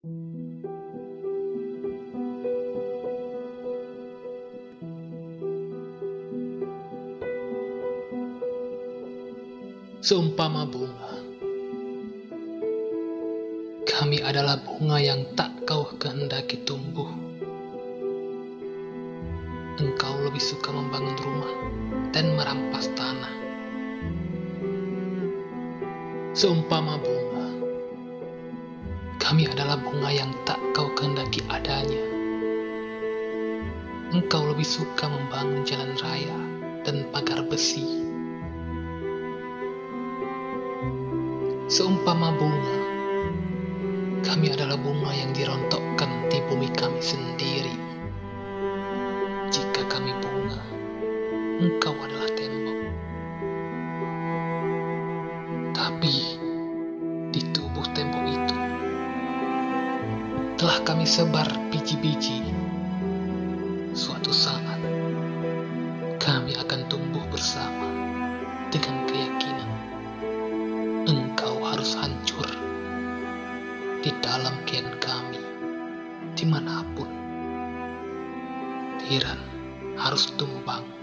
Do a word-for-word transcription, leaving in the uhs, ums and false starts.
Seumpama bunga, kami adalah bunga yang tak kau kehendaki tumbuh. Engkau lebih suka membangun rumah dan merampas tanah. Seumpama bunga, kami adalah bunga yang tak kau kehendaki adanya. Engkau lebih suka membangun jalan raya dan pagar besi. Seumpama bunga, kami adalah bunga yang dirontokkan di bumi kami sendiri. Jika kami bunga, engkau adalah tembok. Tapi di tubuh tembok itu telah kami sebar biji-biji. Suatu saat kami akan tumbuh bersama dengan keyakinan engkau harus hancur di dalam kian kami, dimanapun. Tiran harus tumbang.